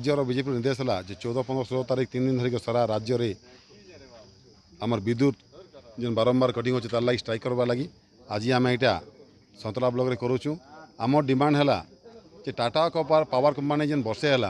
राज्यर बीजेपी निर्देश है जो 14, 15, 16 तारीख 3 दिन धरिक सारा राज्य में आमर विद्युत जो बारंबार कटिंग होचे तार लगी स्ट्राइक करवा लगी आज आम यहाँ सतला ब्लॉक रे करूँ। आम डिमांड है कि टाटा पावर कंपानी जेन वर्षे है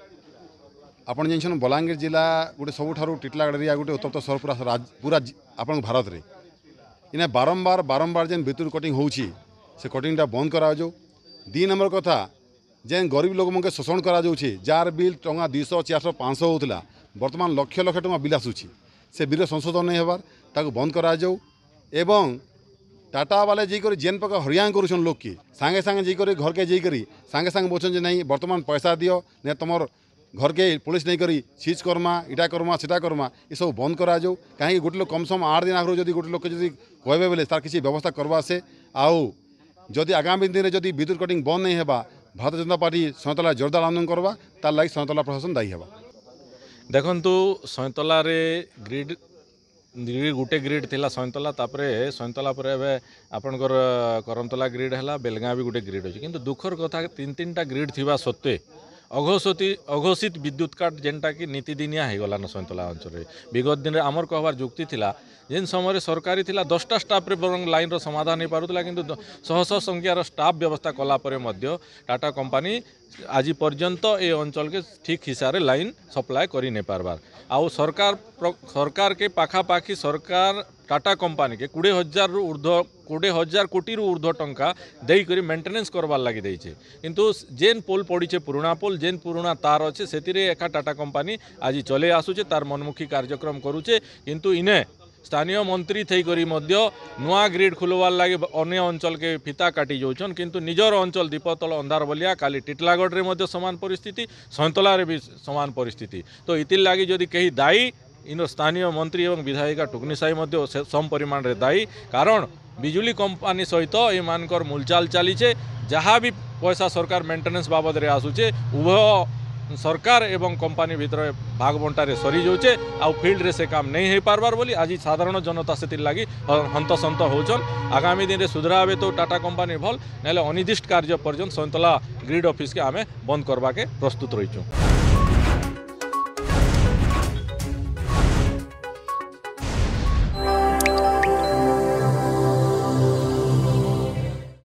आपन जान बलांगीर जिला गोटे सबुठ टिटलागढ़ एरिया गोटे उत्तप्त सहर पूरा आपन भारत रे इना बारंबार बारंबार जेन विद्युत कटिंग होउछि से कटिंगटा बंद करा जाऊ। 2 नंबर कथा जेन गरीब लोक मंके शोषण करा जाउछि जार बिल टंगा 200, 400, 500 होउतला वर्तमान लक्ष लक्ष टंका बिल आसुछि से बिल संशोधन नहीं हेबार ताको बंद करा जाऊ। एवं टाटा वाले जाकर जेन प्रकार हरियाणा करुछन लोक की सांगे सांगे जाकर घर के जाकर सांगे सांगे बोलछन जे नहीं वर्तमान पैसा दियो ने तुमर घर के पुलिस नहीं करी सीज करमा इटा करमा सेटा करमा ये सब बंद करा जाऊ। कहीं गोटे लोक कम सम 8 दिन आगु जदि गोटे लोक जदि कहबे बेले तार किसी व्यवस्था करवा से आउ जदि आगामी दिन में जदि विद्युत कटिंग बंद नहीं हेबा भारतीय जनता पार्टी सयतला जोरदार आंदोलन करवा तार लगी सयतला प्रशासन दायी हेबा। देखंतु सयतला रे ग्रिड गोटे ग्रिड थिला सयतला तापरे सयतला पर एबे आपनकर करमतला ग्रिड हैला बेलगां भी गोटे ग्रिड अछि किंतु दुखर कथा 3-3टा ग्रिड थिबा सत्वे अघोषित विद्युत काट जेनटा कि नीतिदिनिया हो गलान सयतला अंचल विगत दिन आमर कहबार जुक्ति थिला जेन समय सरकारी थिला 10टा स्टाफ रे बरং लाइन रो समाधान नहीं पारुतला किंतु शह शह संख्यार स्टाफ व्यवस्था कला परे मध्य टाटा कंपनी आज पर्यंत ए अंचल के ठीक हिसाब से लाइन सप्लाय करी नहीं पारबार आउ सरकार के पाखापाखी सरकार टाटा कंपनी के 20,000 कोटी ऊर्ध्व टंका देकर मेंटेनेंस करवार लगी देचे किंतु जेन पोल पड़ीचे पुराना पोल जेन पुराना तार अच्छे से एका टाटा कंपनी आज चले आसुचे तार मनमुखी कार्यक्रम करुचे किंतु इने स्थानीय मंत्री थी करी नुआ ग्रिड खुलवार लगे अन्य अंचल के फिता काटी जाऊन किंतु निजर अंचल दीपतल अंधार बलिया काली टिटलागढ़ रे समान परिस्थिति सयतला रे भी समान परिस्थिति तो इतिर लगी जदि कहीं दायी इन स्थानीय मंत्री एवं विधायिका टुकनी साई सम परिमाण रे दायी कारण बिजुली कंपनी सहित एमानकर मूलचाल चलीचे जहाँ भी पैसा सरकार मेंटेनेंस बाबद रे आसुचे उभय सरकार एवं कंपनी भितर भाग बंटारे सरी जाऊे आउ फील्ड रे से काम नहीं हो पारबार बोली आज साधारण जनता से लगी हंतसंत होचन। आगामी दिन में सुधरावे तो टाटा कंपनी भल ना अनिर्दिष्ट कार्य पर्यंत सयतला ग्रिड ऑफिस के आमे बंद करवा के प्रस्तुत रहीचु।